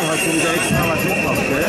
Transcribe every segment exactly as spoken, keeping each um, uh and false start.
hast du wieder extra was mitgemacht, gell?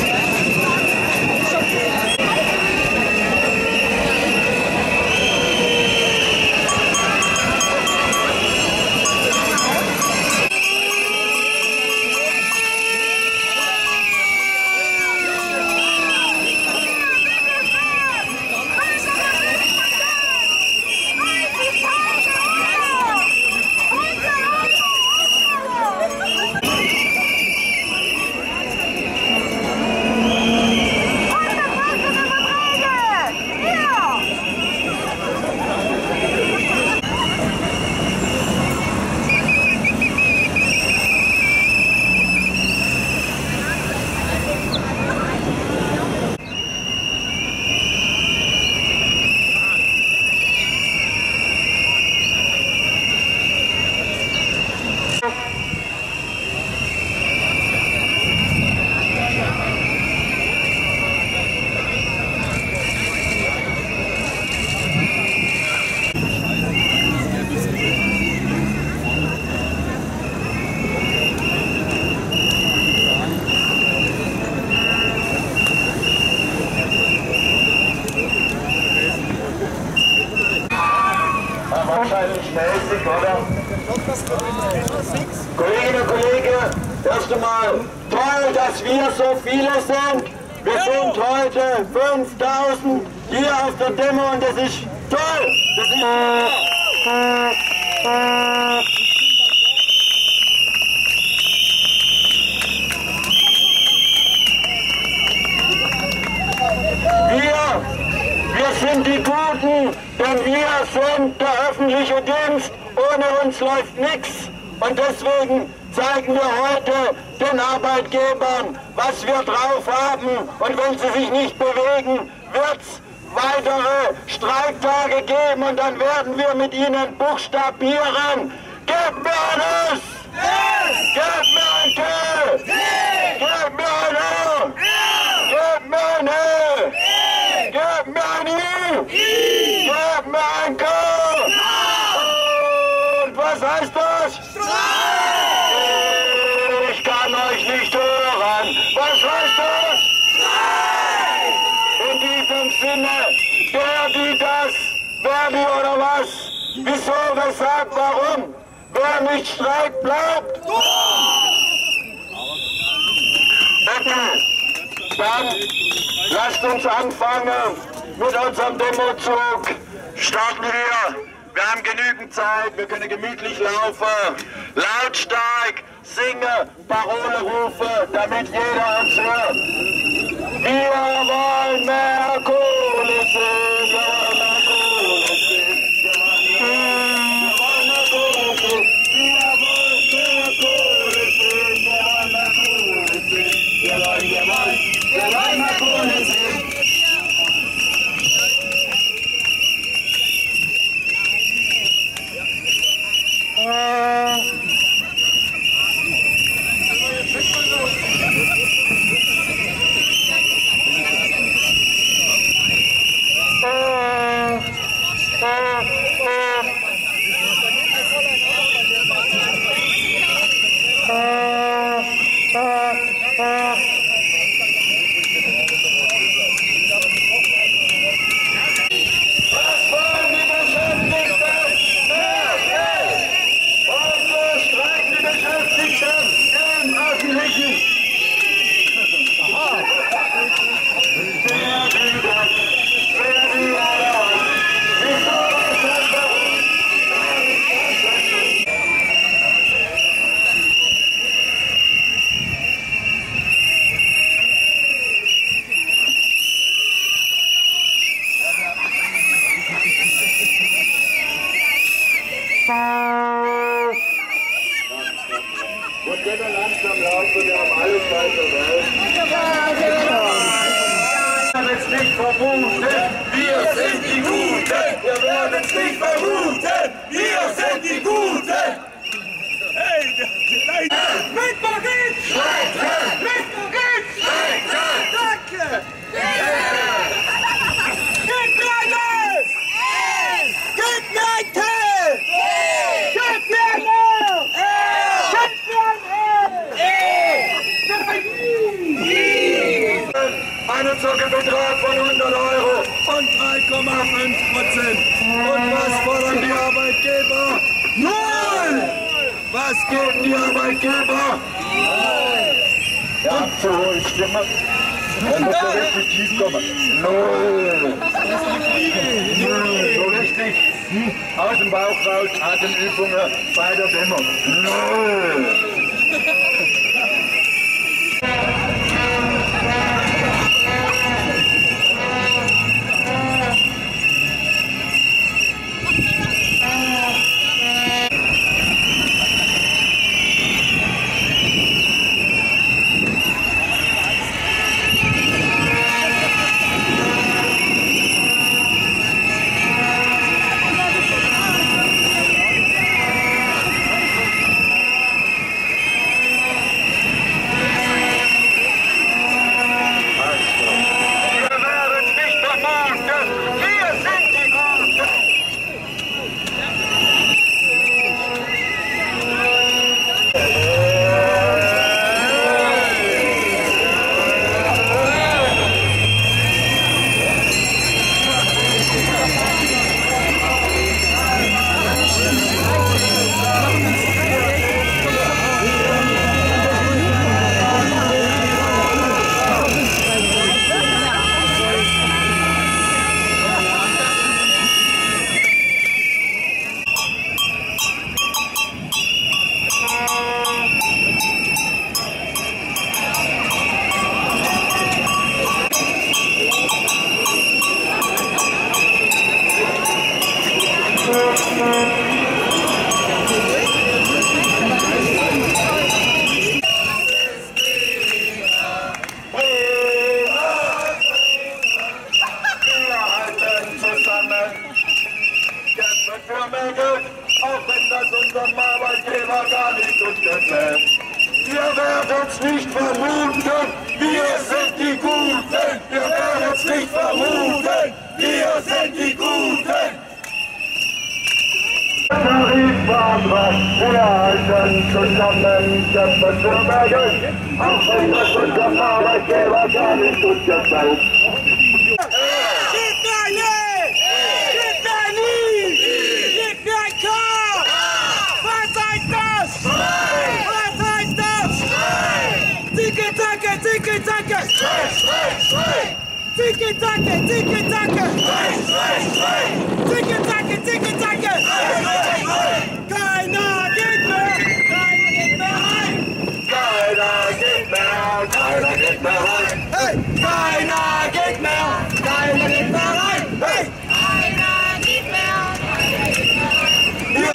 Wahrscheinlich mäßig, oder? Kolleginnen und Kollegen, erst einmal toll, dass wir so viele sind. Wir sind heute fünftausend hier auf der Demo und das ist toll. Das ist wir, wir sind die Guten, denn wir sind der öffentliche Dienst. Ohne uns läuft nichts. Und deswegen zeigen wir heute den Arbeitgebern, was wir drauf haben. Und wenn sie sich nicht bewegen, wird es weitere Streiktage geben. Und dann werden wir mit ihnen buchstabieren. Gebt mir ein S! Gebt mir ein T! Gebt mir ein O! Gebt mir ein E! Gebt mir ein I! Gebt mir ein K! Und was heißt das? Ich kann euch nicht hören. Was heißt das? In diesem Sinne, der, die, das, wer, die oder was? Wieso, weshalb, warum? Wer nicht streikt, bleibt. Bitte, dann lasst uns anfangen mit unserem Demozug. Starten wir. Wir haben genügend Zeit, wir können gemütlich laufen, lautstark singen, Parole rufen, damit jeder uns hört. Wir wollen mehr Kohle sehen, wir wollen mehr Kohle sehen, wir wollen mehr Kohle sehen, wir wollen mehr Kohle sehen, wir wollen mehr Kohle sehen, wir wollen, wir wollen, wir wollen mehr Kohle sehen. Und wenn wir langsam laufen, wir haben alle Zeit der Welt. Wir werden es nicht vermuten, wir sind die Guten. Wir werden es nicht vermuten, wir sind die Guten. Hey, mit Moritz! Streiken! Mit Moritz! Streiken! Danke! Gib mir alles! Gib mir ein Tee! Gib mir ein L! Gib mir ein L! Auflagebetrag von hundert Euro und drei Komma fünf Prozent. Und was fordern die Arbeitgeber? Null! Was geben die Arbeitgeber? Null! Ja, zu hohe Stimme. Dann muss er richtig tief kommen. Null! Null! So richtig hm, aus dem Bauch raus, Atemübungen bei der Demo. Null! Auch wenn das unserem Arbeitgeber gar nicht unterfällt. Ihr werdet es nicht vermuten, wir sind die Guten. Ihr werdet es nicht vermuten, wir sind die Guten. Tarifvertrag, wir halten zusammen, kämpfen für Berge, auch wenn das unserem Arbeitgeber gar nicht unterfällt. Tiki-Taka! Tiki-Taka! Tiki-Taka! Tiki-Taka! Tiki-Taka! Keiner geht mehr! Keiner geht mehr rein! Keiner geht mehr! Keiner geht mehr rein! Hey! Keiner geht mehr! Keiner geht mehr rein! Hey! Keiner geht mehr! Keiner geht mehr rein!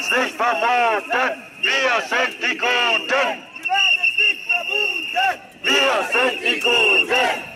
es nicht vermuten. Wir sind die Guten. Wir sind die Guten.